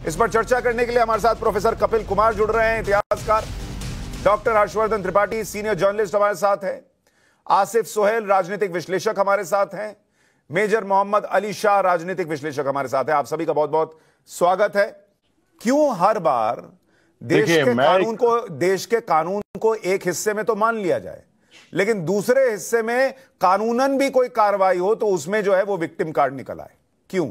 इस पर चर्चा करने के लिए हमारे साथ प्रोफेसर कपिल कुमार जुड़ रहे हैं, इतिहासकार। Doctor Harshvardhan Tripathi senior journalist हमारे साथ हैं। आसिफ सोहेल राजनीतिक विश्लेषक हमारे साथ हैं। मेजर मोहम्मद अली शाह राजनीतिक विश्लेषक हमारे साथ हैं। आप सभी का बहुत बहुत स्वागत है। क्यों हर बार देश के कानून को एक हिस्से में तो मान लिया जाए, लेकिन दूसरे हिस्से में कानूनन भी कोई कार्रवाई हो तो उसमें जो है वो विक्टिम कार्ड निकल आए? क्यों?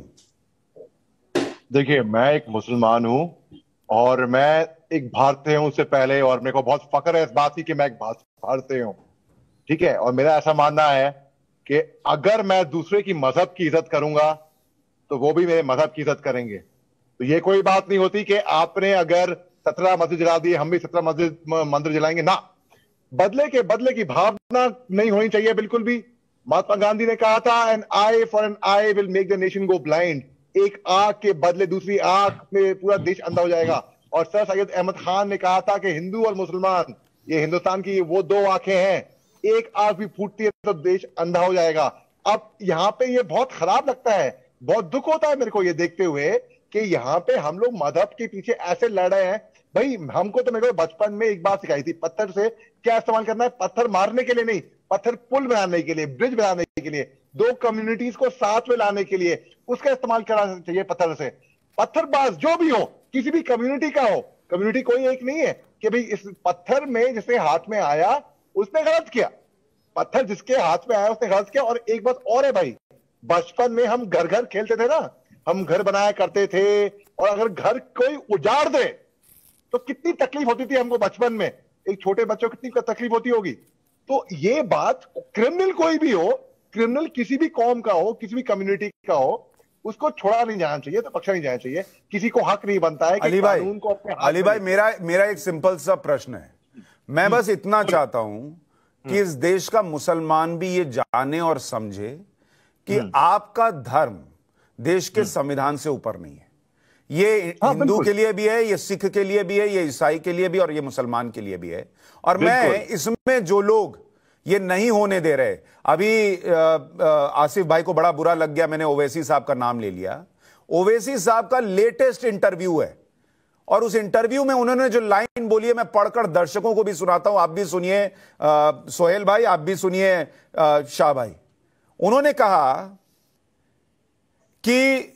देखिए, मैं एक मुसलमान हूं और मैं एक भारतीय हूं उससे पहले, और मेरे को बहुत फख्र है इस बात की कि मैं एक भारतीय हूं। ठीक है, और मेरा ऐसा मानना है कि अगर मैं दूसरे की मजहब की इज्जत करूंगा तो वो भी मेरे मजहब की इज्जत करेंगे। तो ये कोई बात नहीं होती कि आपने अगर 17 मस्जिद जला दी, हम भी 17 मंदिर जलाएंगे ना। बदले की भावना नहीं होनी चाहिए बिल्कुल भी। महात्मा गांधी ने कहा था, an eye for an eye will make the nation go blind. एक आंख के बदले दूसरी आंख में पूरा देश अंधा हो जाएगा। और सर सैयद अहमद खान ने कहा था कि हिंदू और मुसलमान, ये हिंदुस्तान की वो दो आंखें हैं, एक आंख भी फूटती है तो देश अंधा हो जाएगा। अब यहाँ पे ये बहुत खराब लगता है, बहुत दुख होता है मेरे को ये देखते हुए कि यहाँ पे हम लोग मजहब के पीछे ऐसे लड़ रहे हैं। भाई हमको तो मेरे को बचपन में एक बात सिखाई थी, पत्थर से क्या इस्तेमाल करना है। पत्थर मारने के लिए नहीं, पत्थर पुल बनाने के लिए, ब्रिज बनाने के लिए, दो कम्युनिटीज को साथ में लाने के लिए उसका इस्तेमाल करना चाहिए। पत्थर से पत्थरबाज जो भी हो, किसी भी कम्युनिटी का हो, कम्युनिटी कोई एक नहीं है कि भाई इस पत्थर में जिसके हाथ में आया उसने गलत किया। पत्थर जिसके हाथ में आया उसने गलत किया। और एक बात और है भाई, बचपन में हम घर घर खेलते थे ना, हम घर बनाया करते थे, और अगर घर कोई उजाड़ दे तो कितनी तकलीफ होती थी हमको बचपन में। एक छोटे बच्चों को कितनी तकलीफ होती होगी। तो ये बात, क्रिमिनल कोई भी हो, क्रिमिनल किसी भी कौम का हो, किसी भी कम्युनिटी का हो, उसको छोड़ा नहीं जाना चाहिए, तो बख्शा नहीं जाना चाहिए। किसी को हक नहीं बनता है कि कानून को अपने हाथ में। अली भाई, मेरा एक सिंपल सा प्रश्न है। मैं बस इतना चाहता हूं कि इस देश का मुसलमान भी ये जाने और समझे कि आपका धर्म देश के संविधान से ऊपर नहीं है। ये हिंदू के लिए भी है, ये सिख के लिए भी है, ये ईसाई के लिए भी, और ये मुसलमान के लिए भी है। और मैं इसमें जो लोग ये नहीं होने दे रहे, अभी आसिफ भाई को बड़ा बुरा लग गया, मैंने ओवैसी साहब का नाम ले लिया। ओवैसी साहब का लेटेस्ट इंटरव्यू है, और उस इंटरव्यू में उन्होंने जो लाइन बोली है, मैं पढ़कर दर्शकों को भी सुनाता हूं, आप भी सुनिए सोहेल भाई, आप भी सुनिए शाह भाई। उन्होंने कहा कि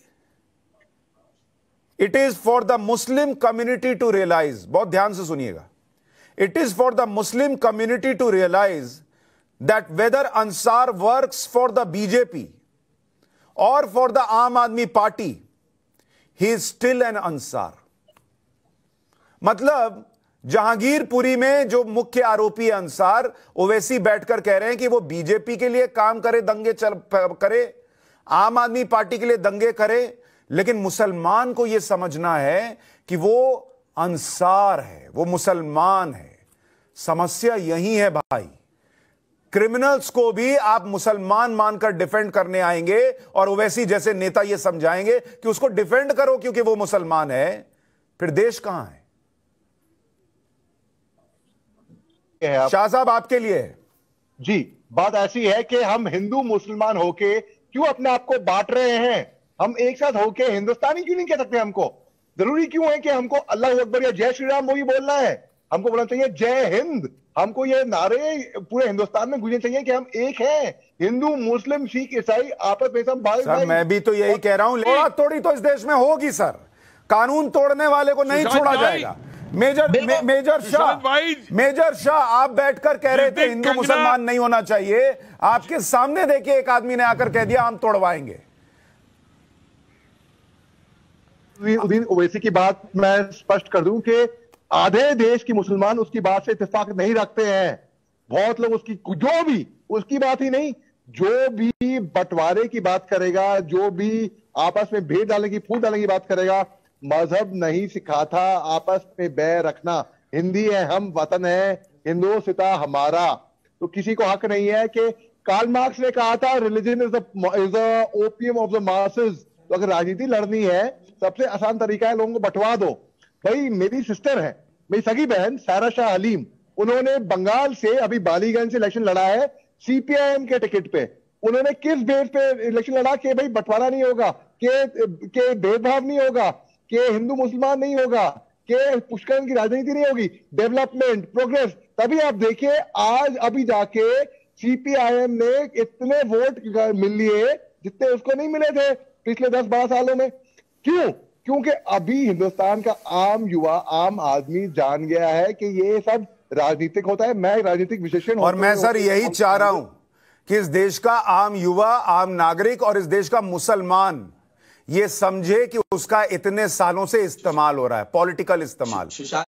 it is for the Muslim community to realise, बहुत ध्यान से सुनिएगा, it is for the Muslim community to realise that whether Ansar works for the BJP और for the Aam Aadmi Party, he is still an Ansar. मतलब जहांगीरपुरी में जो मुख्य आरोपी अंसार, ओवैसी बैठकर कह रहे हैं कि वो बीजेपी के लिए काम करे, दंगे करे, आम आदमी पार्टी के लिए दंगे करे, लेकिन मुसलमान को यह समझना है कि वो अंसार है, वो मुसलमान है। समस्या यही है भाई। क्रिमिनल्स को भी आप मुसलमान मानकर डिफेंड करने आएंगे, और ओवैसी जैसे नेता ये समझाएंगे कि उसको डिफेंड करो क्योंकि वो मुसलमान है, फिर देश कहां है? शाह साहब, आपके लिए जी बात ऐसी है कि हम हिंदू मुसलमान होके क्यों अपने आप को बांट रहे हैं? हम एक साथ होके हिंदुस्तानी क्यों नहीं कह सकते? हमको जरूरी क्यों है कि हमको अल्लाह अकबर या जय श्री राम वो ही बोलना है? हमको बोलना चाहिए जय हिंद। हमको ये नारे पूरे हिंदुस्तान में गूंजने चाहिए कि हम एक हैं, हिंदू मुस्लिम सिख ईसाई आपस में सब भाई भाई। मैं भी तो यही कह रहा हूं, तोड़ा तोड़ी तो इस देश में होगी सर, कानून तोड़ने वाले को नहीं छोड़ा जाएगा। मेजर शाह, आप बैठकर कह रहे थे हिंदू मुसलमान नहीं होना चाहिए, आपके सामने देखिए एक आदमी ने आकर कह दिया हम तोड़वाएंगे। उद्दीन ओवैसी की बात मैं स्पष्ट कर दूं कि आधे देश की मुसलमान उसकी बात से इत्तेफाक नहीं रखते हैं। बहुत लोग उसकी, जो भी उसकी बात ही नहीं, जो भी बंटवारे की बात करेगा, जो भी आपस में भेद डालने की, फूट डालने की बात करेगा, मजहब नहीं सिखाता आपस में बैर रखना। हिंदी है हम, वतन है हिंदुस्तान हमारा। तो किसी को हक नहीं है कि कार्ल मार्क्स ने कहा था religion is the opium of the masses. तो अगर राजनीति लड़नी है, सबसे आसान तरीका है लोगों को बंटवा दो। भाई मेरी सिस्टर है, मेरी सगी बहन सारा शाह हलीम, उन्होंने बंगाल से अभी बालीगंज से इलेक्शन लड़ा है सीपीआईएम के टिकट पे। उन्होंने किस बेस पे इलेक्शन लड़ा कि भाई बंटवारा नहीं होगा, कि भेदभाव नहीं होगा, कि हिंदू मुसलमान नहीं होगा, कि पुष्करण की राजनीति नहीं होगी, डेवलपमेंट, प्रोग्रेस। तभी आप देखिए आज अभी जाके सीपीआईएम ने इतने वोट मिल लिए जितने उसको नहीं मिले थे पिछले 10-12 सालों में। क्यों? क्योंकि अभी हिंदुस्तान का आम युवा, आम आदमी जान गया है कि ये सब राजनीतिक होता है। मैं राजनीतिक विशेषज्ञ और मैं सर यही चाह रहा हूं कि इस देश का आम युवा, आम नागरिक और इस देश का मुसलमान ये समझे कि उसका इतने सालों से इस्तेमाल हो रहा है, पॉलिटिकल इस्तेमाल।